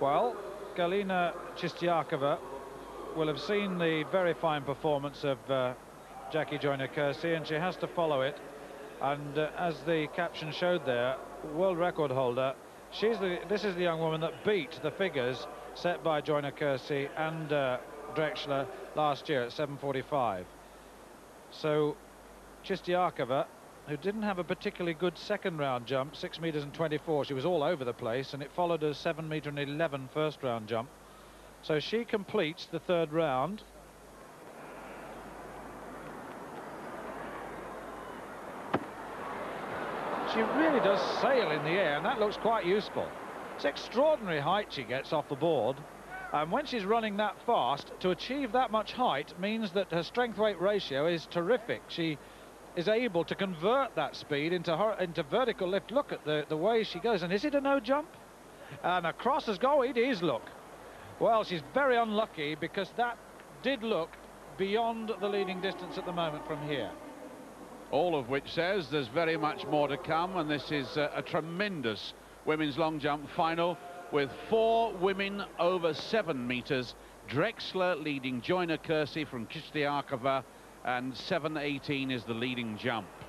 Well, Galina Chistiakova will have seen the very fine performance of Jackie Joyner-Kersee, and she has to follow it. And as the caption showed there, world record holder, this is the young woman that beat the figures set by Joyner-Kersee and Drexler last year at 7:45. So Chistiakova, who didn't have a particularly good second round jump, 6 meters and 24, she was all over the place, and it followed a 7 meter and 11 first round jump. So she completes the third round. She really does sail in the air, and that looks quite useful. It's extraordinary height she gets off the board, and when she's running that fast, to achieve that much height means that her strength-weight ratio is terrific. She is able to convert that speed into vertical lift. Look at the way she goes. And is it a no jump? And across as go, it is, look. Well, she's very unlucky, because that did look beyond the leading distance at the moment from here. All of which says there's very much more to come, and this is a tremendous women's long jump final with 4 women over 7 meters. Drexler leading Joyner-Kersee from Chistiakova, and 7:18 is the leading jump.